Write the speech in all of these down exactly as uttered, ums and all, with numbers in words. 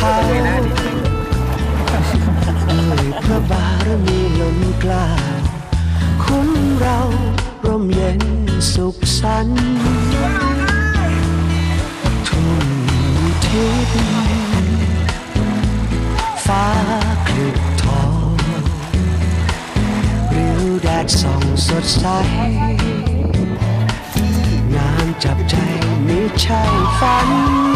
เขาด้วยพระบารมีล้นเกล้าคุ้มเราร่มเย็นสุขสันต์ทุ่งทิพย์ฟ้าคลึกทองริ้วแดดส่องสดใสงามจับใจมิใช่ฝัน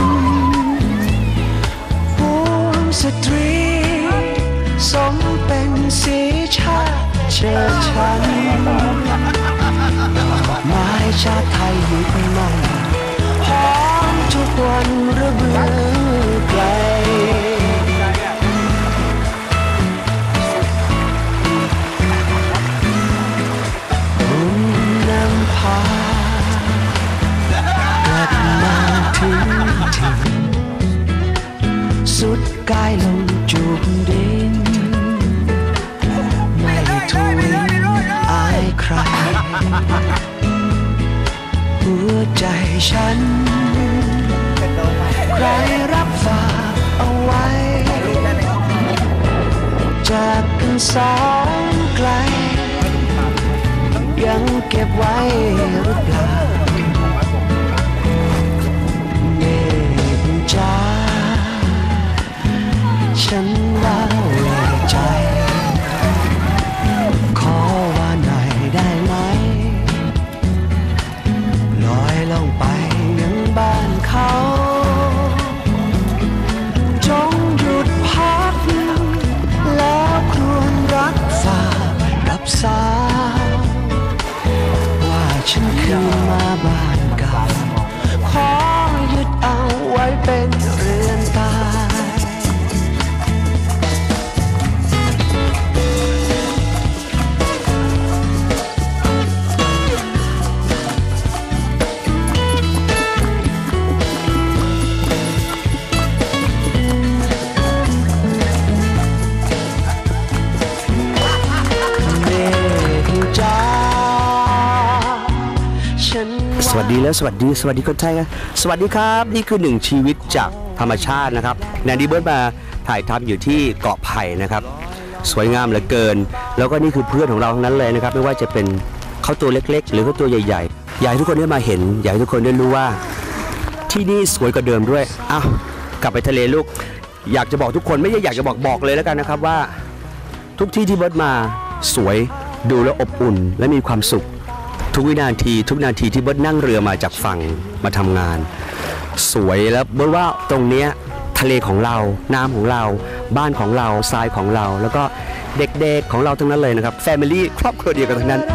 พวงสตรีสมเป็นสีชาติเชิดชันดอกไม้ชาติไทยยึดมั่นหอมทุกวันระเบือไกลบุญนำพากลับมาถึงถิ่นสุดกายลงจูบดินไม่ทุยอายใครหัวใจฉันใครรับฝากเอาไว้จากกันสองไกลยังเก็บไว้หรือเปล่าเมฆจ้าฉันว่าใจขอว่าหน่อยได้ไหมลอยลงไปยังบ้านเขาจงหยุดพักแล้วครวญรักฝากรับสายว่าฉันคืนมาบ้านเก่าขอยึดเอาไว้เป็นเรือนตายสวัสดีแล้วสวัสดีสวัสดีคนไทยครับสวัสดีครับนี่คือหนึ่งชีวิตจากธรรมชาตินะครับแนนดี้เบิร์ดมาถ่ายทำอยู่ที่เกาะไผ่นะครับสวยงามเหลือเกินแล้วก็นี่คือเพื่อนของเราทั้งนั้นเลยนะครับไม่ว่าจะเป็นเขาตัวเล็กๆหรือเขาตัวใหญ่ๆอยากให้ทุกคนได้มาเห็นอยากให้ทุกคนได้รู้ว่าที่นี่สวยกว่าเดิมด้วยอ้าวกลับไปทะเลลูกอยากจะบอกทุกคนไม่ใช่อยากจะบอกบอกเลยแล้วกันนะครับว่าทุกที่ที่เบิร์ดมาสวยดูแล้วอบอุ่นและมีความสุขทุกวินาทีทุกนาทีที่เบิร์ดนั่งเรือมาจากฝั่งมาทำงานสวยแล้วเบิร์ดว่าตรงเนี้ยทะเลของเราน้ำของเราบ้านของเราทรายของเราแล้วก็เด็กๆของเราทั้งนั้นเลยนะครับแฟมิลี่ครอบครัวเดียวกันทั้งนั้น